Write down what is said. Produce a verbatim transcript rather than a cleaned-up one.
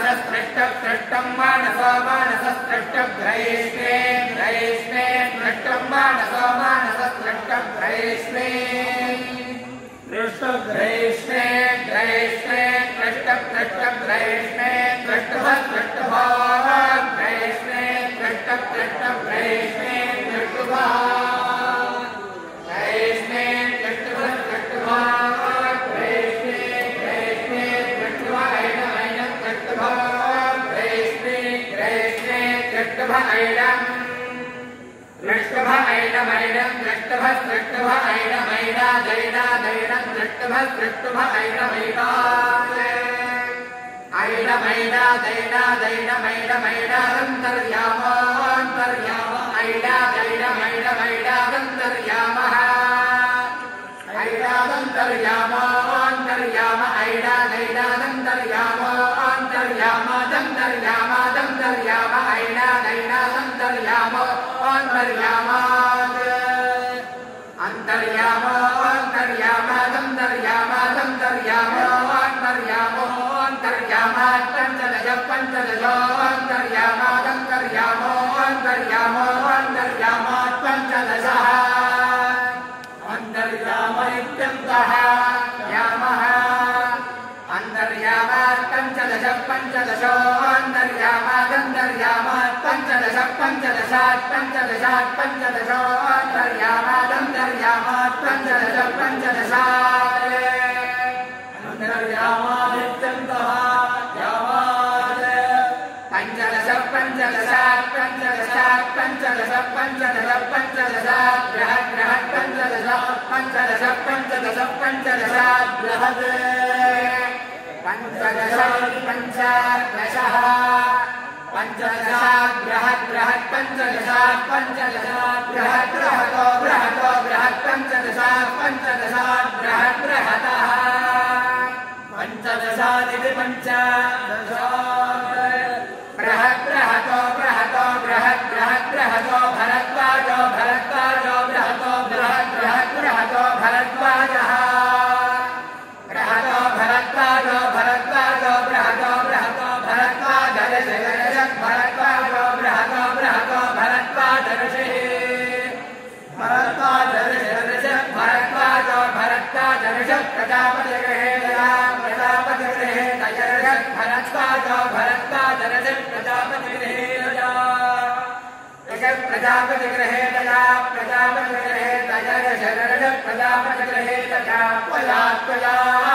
मानसस्पृष्टं मानसो मानसस्पृष्टग्रैष्णे ग्रैष्णे पृष्टं मानसो मानसस्पृष्टग्रैष्णे पृष्टग्रैष्णे ग्रैष्णे पृष्टपृष्टग्रैष्णे पृष्टपृष्टग्रैष्णे पृष्टपृष्टग्रैष्णे पृष्टग्रैष्णे ऐडम दृष्टभ ऐडम ऐडम दृष्टभ दृष्टभ ऐडम ऐडा दैडा दैडम दृष्टभ दृष्टभ ऐडम ऐडा ऐडम ऐडा दैडा दैडम ऐडम ऐडा अंतर्याम अंतर्याम ऐडा दैडम ऐडम ऐडा अंतर्यामः ऐडा अंतर्याम अंतर्याम ऐडा दैडा अंतर्याम अंतर्याम अंतर्याम अंतर्याम ऐडा दैडा अंतर्याम अंतर्याम अंतर्याम अंतर्याम अंतर्याम अंतर्याम अंतर्याम अंतर्याम पंचदश पंचदश अंतर्याम अंतर्याम अंतर्याम अंतर्याम पंचदश अंतर्याम इत्यन्तः यामः अंतर्याम पंचदश पंचदश अंतर्याम अंतर्याम पंचदश पंचदश पंचदश पंचदश अंतर्याम अंतर्याम पंचदश पंचदश अंतर्याम इत्यन्तः यामः पंचदश पंचदश पंचदश पंचदश पंचदश पंचदश बृहत् बृहत् पंचदश पंचदश पंचदश पंचदश बृहत् पंचदश पंचदशः पंचदश बृहत् बृहत् पंचदश पंचदश बृहत् बृहतो बृहतो बृहत् पंचदश पंचदश बृहत् बृहतः पंचदशादिति पंचदश बृहत् बृहतो बृहतो बृहत् बृहत् बृहतो भरद्वाजो भरद्वाजो बृहतो बृहत् बृहत् बृहतो भरद्वाजः बृहतो भरद्वाजो भरद्वाजो बृहतो बृहतो भरद्वाजर्षिः भरद्वाजो बृहतो बृहतो भरद्वाजर्षिः भरद्वाजर्षिः भरद्वाजो भरद्वाजर्षिः प्रजापतिगृहे प्रजापतिगृहे तयर्षिः भरद्वाजो भरद्वाजर्षिः प्रजापतिगृहे प्रजापतिगृहे तया प्रजापतिगृहे तयर्षिः प्रजापतिगृहे तया त्वया त्वया